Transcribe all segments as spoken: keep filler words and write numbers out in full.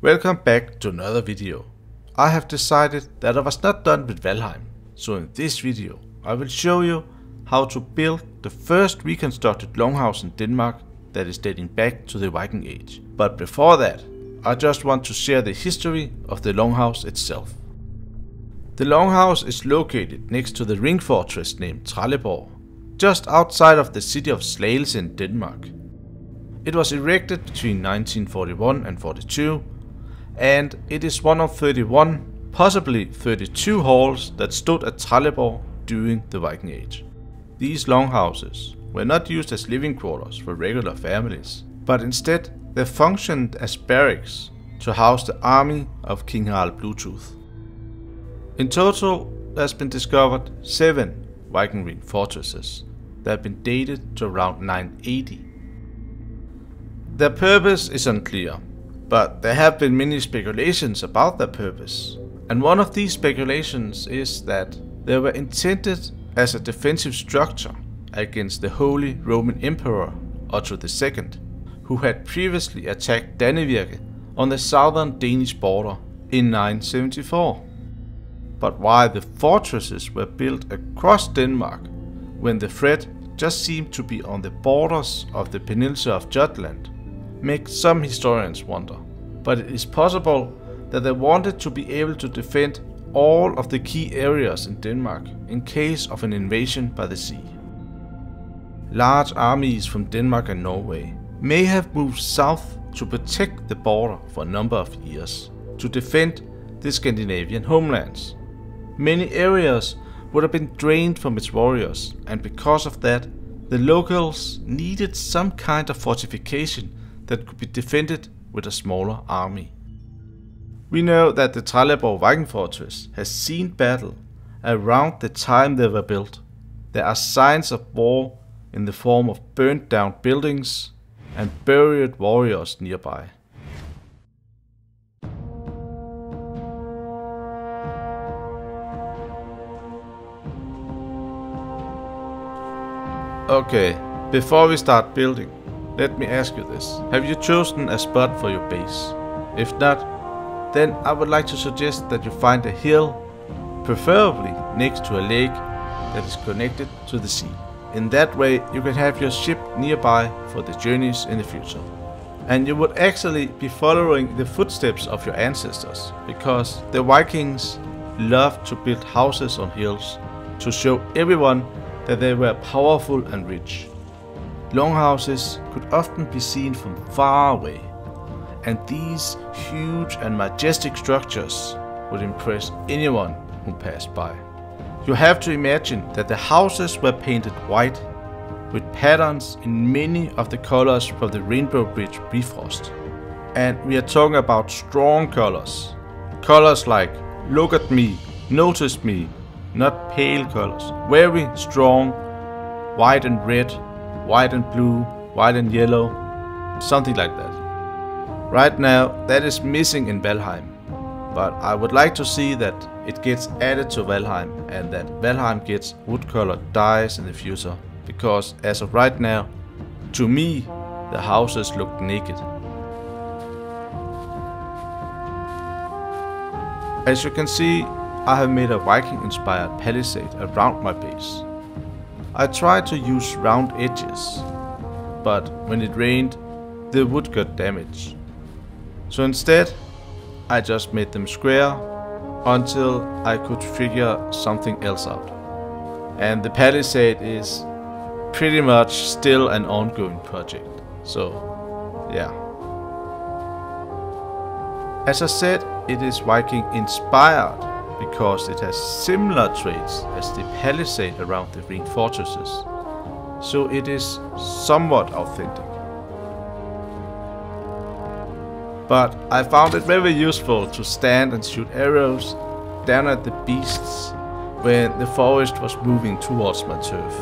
Welcome back to another video. I have decided that I was not done with Valheim, so in this video I will show you how to build the first reconstructed longhouse in Denmark that is dating back to the Viking Age. But before that, I just want to share the history of the longhouse itself. The longhouse is located next to the ring fortress named Trelleborg, just outside of the city of Skjalden in Denmark. It was erected between nineteen forty-one and forty-two, and it is one of thirty-one, possibly thirty-two halls that stood at Trelleborg during the Viking Age. These longhouses were not used as living quarters for regular families, but instead they functioned as barracks to house the army of King Harald Bluetooth. In total, there has been discovered seven Viking ring fortresses that have been dated to around nine eighty. Their purpose is unclear, but there have been many speculations about their purpose, and one of these speculations is that they were intended as a defensive structure against the Holy Roman Emperor Otto the Second, who had previously attacked Dannevirke on the southern Danish border in nine seventy-four. But why the fortresses were built across Denmark when the threat just seemed to be on the borders of the peninsula of Jutland makes some historians wonder. But it is possible that they wanted to be able to defend all of the key areas in Denmark in case of an invasion by the sea. Large armies from Denmark and Norway may have moved south to protect the border for a number of years, to defend the Scandinavian homelands. Many areas would have been drained from its warriors, and because of that, the locals needed some kind of fortification that could be defended with a smaller army. We know that the Trelleborg Viking fortress has seen battle around the time they were built. There are signs of war in the form of burnt down buildings and buried warriors nearby. Okay, before we start building, let me ask you this. Have you chosen a spot for your base? If not, then I would like to suggest that you find a hill, preferably next to a lake that is connected to the sea. In that way you can have your ship nearby for the journeys in the future. And you would actually be following the footsteps of your ancestors, because the Vikings loved to build houses on hills to show everyone that they were powerful and rich. Longhouses could often be seen from far away, and these huge and majestic structures would impress anyone who passed by. You have to imagine that the houses were painted white, with patterns in many of the colors from the Rainbow Bridge Bifrost. And we are talking about strong colors. Colors like, look at me, notice me, not pale colors. Very strong, white and red, white and blue, white and yellow, something like that. Right now that is missing in Valheim, but I would like to see that it gets added to Valheim and that Valheim gets wood colored dyes in the future, because as of right now, to me, the houses look naked. As you can see, I have made a Viking inspired palisade around my base. I tried to use round edges, but when it rained, the wood got damaged. So instead, I just made them square until I could figure something else out. And the palisade is pretty much still an ongoing project. So, yeah. As I said, it is Viking inspired because it has similar traits as the palisade around the ring fortresses. So it is somewhat authentic. But I found it very useful to stand and shoot arrows down at the beasts when the forest was moving towards my turf.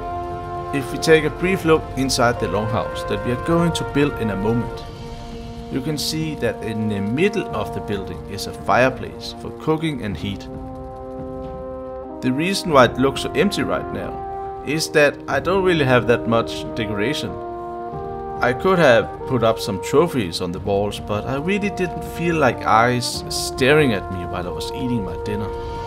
If we take a brief look inside the longhouse that we are going to build in a moment, you can see that in the middle of the building is a fireplace for cooking and heat. The reason why it looks so empty right now is that I don't really have that much decoration. I could have put up some trophies on the walls, but I really didn't feel like eyes staring at me while I was eating my dinner.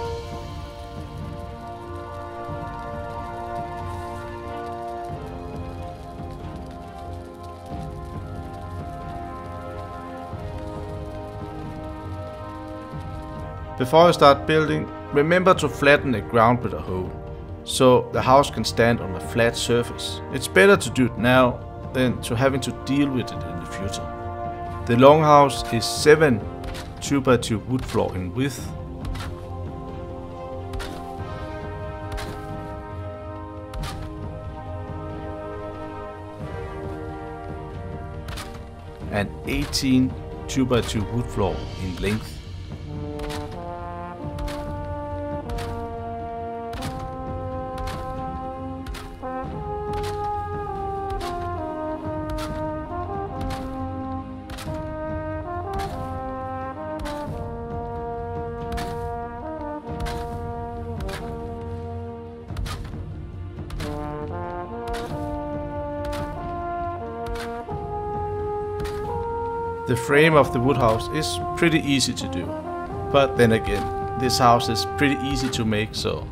Before I start building, remember to flatten the ground with a hoe, so the house can stand on a flat surface. It's better to do it now than to having to deal with it in the future. The longhouse is seven two by two wood floor in width. And eighteen two by two wood floor in length. The frame of the wood house is pretty easy to do, but then again, this house is pretty easy to make, so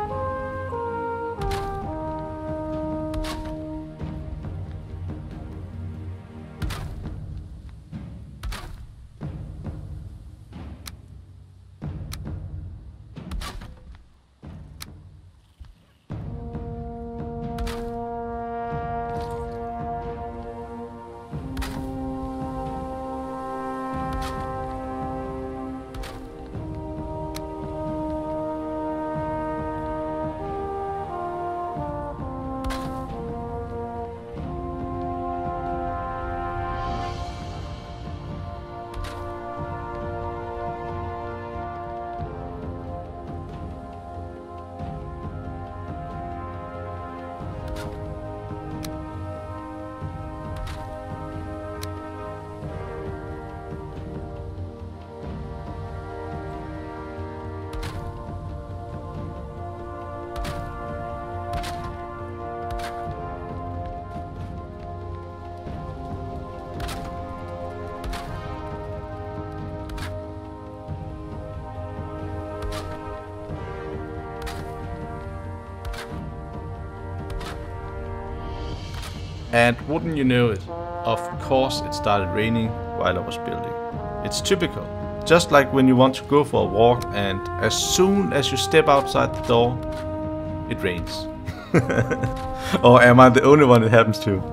and wouldn't you know it, of course it started raining while I was building. It's typical, just like when you want to go for a walk and as soon as you step outside the door, it rains. Or am I the only one it happens to?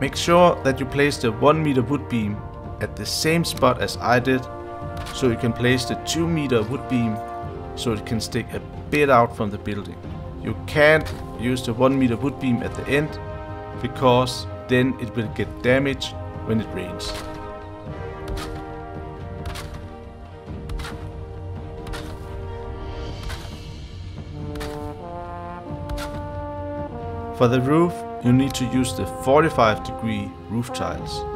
Make sure that you place the one meter wood beam at the same spot as I did, so you can place the two meter wood beam so it can stick a bit out from the building. You can't use the one meter wood beam at the end, because then it will get damaged when it rains. For the roof, you need to use the forty-five degree roof tiles.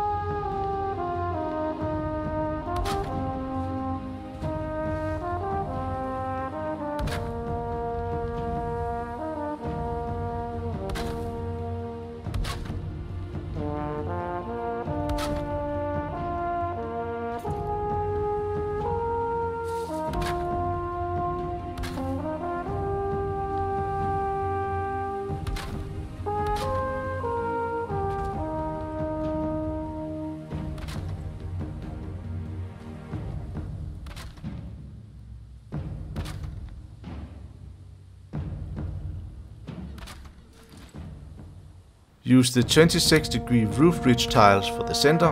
Use the twenty-six degree roof ridge tiles for the center.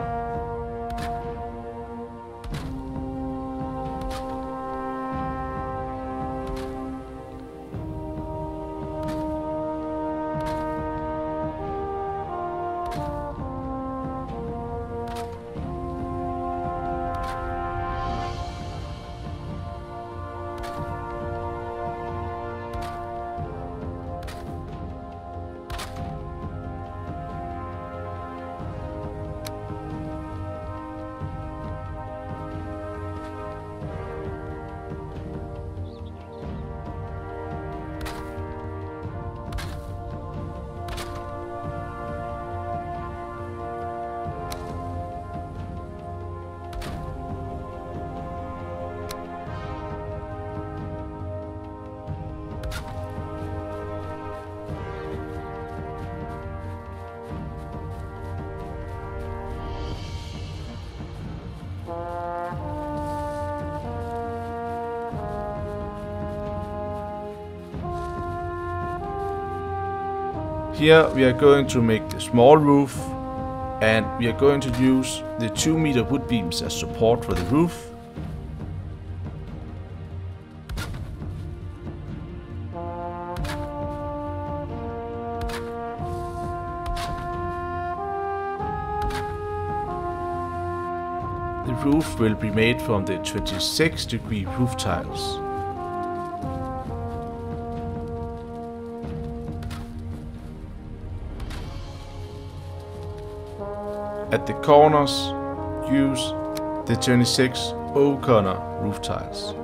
Here we are going to make the small roof, and we are going to use the two meter wood beams as support for the roof. The roof will be made from the twenty-six degree roof tiles. At the corners, use the twenty-six O-corner roof tiles.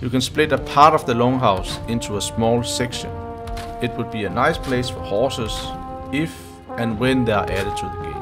You can split a part of the longhouse into a small section. It would be a nice place for horses if and when they are added to the game.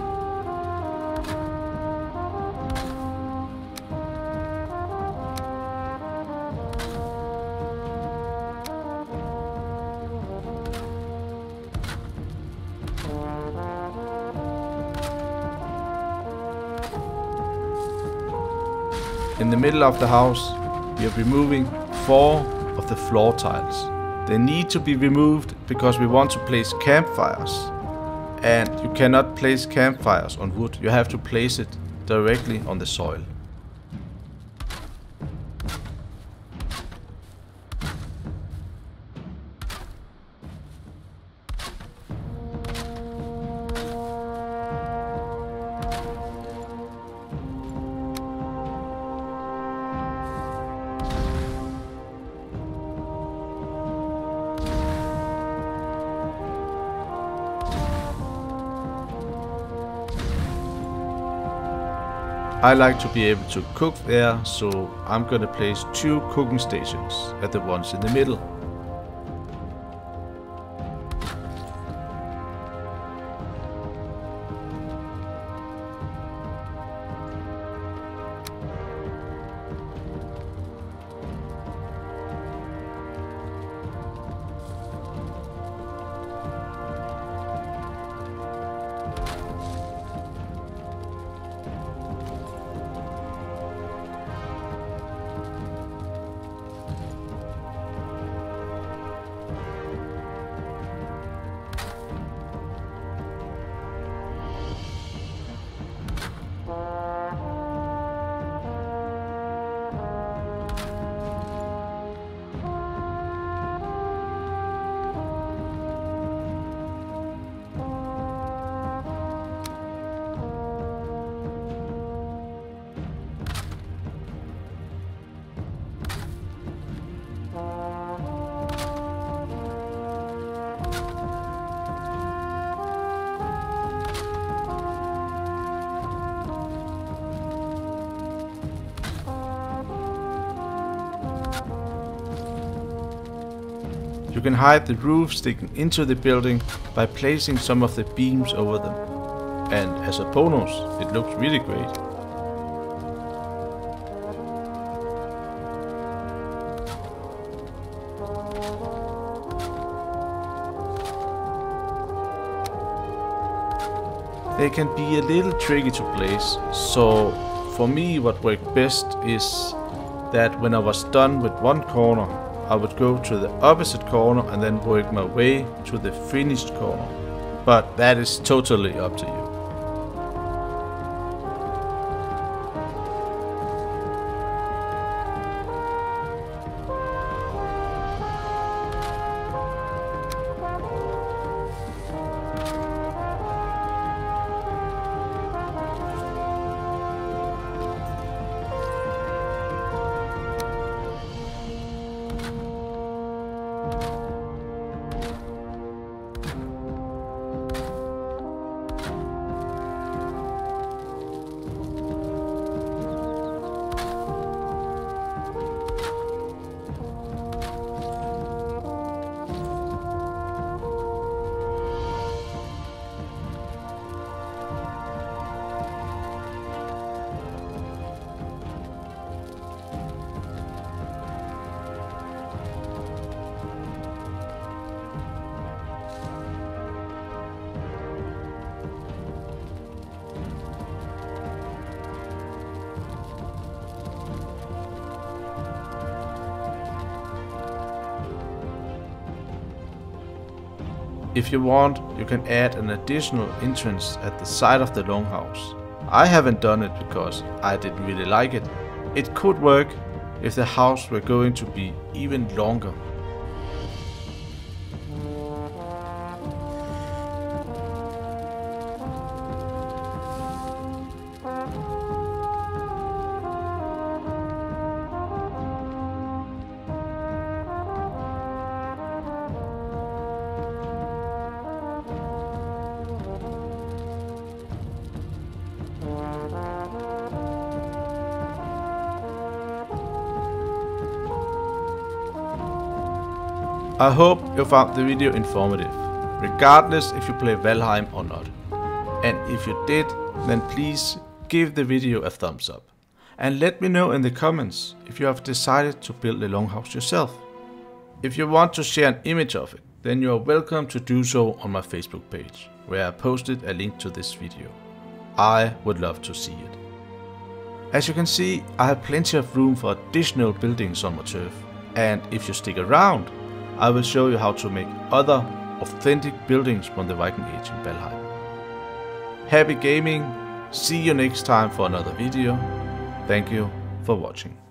In the middle of the house, we are removing four of the floor tiles. They need to be removed because we want to place campfires. And you cannot place campfires on wood, you have to place it directly on the soil. I like to be able to cook there, so I'm gonna place two cooking stations at the ones in the middle. You can hide the roof sticking into the building by placing some of the beams over them. And as a bonus, it looks really great. They can be a little tricky to place, so for me what worked best is that when I was done with one corner, I would go to the opposite corner and then work my way to the finished corner. But that is totally up to you. If you want, you can add an additional entrance at the side of the longhouse. I haven't done it because I didn't really like it. It could work if the house were going to be even longer. I hope you found the video informative, regardless if you play Valheim or not. And if you did, then please give the video a thumbs up. And let me know in the comments if you have decided to build a longhouse yourself. If you want to share an image of it, then you are welcome to do so on my Facebook page, where I posted a link to this video. I would love to see it. As you can see, I have plenty of room for additional buildings on my turf. And if you stick around, I will show you how to make other authentic buildings from the Viking Age in Valheim. Happy gaming! See you next time for another video. Thank you for watching.